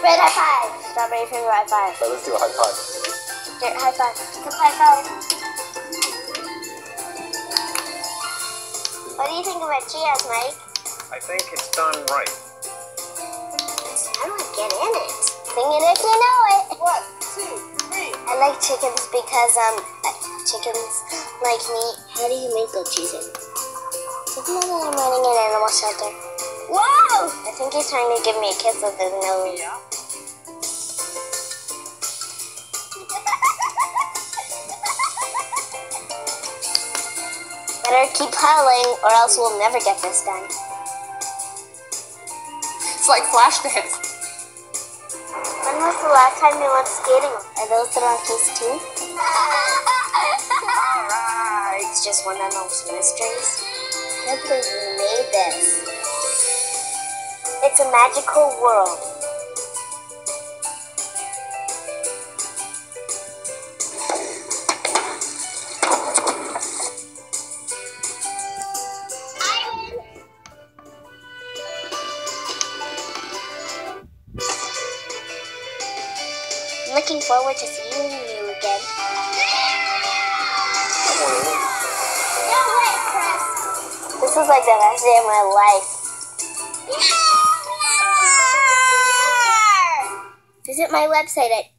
red high five. Strawberry finger high five. Okay, let's do a high five. Here, high five. Good high five. What do you think of our Cheetos, Mike? I think it's done right. How do I get in it? Sing it if you know it. 1, 2, 3. I like chickens because chickens like me. How do you make goat cheese? Doesn't know that I'm running an animal shelter. Whoa! I think he's trying to give me a kiss with his nose. Yeah. Better keep howling or else we'll never get this done. It's like Flashdance. When was the last time you went skating? Are those the donkeys too? Alright. It's just one of those mysteries. I can't believe we made this. It's a magical world. I'm looking forward to seeing you again. No way, Chris! This is like the best day of my life. Visit my website at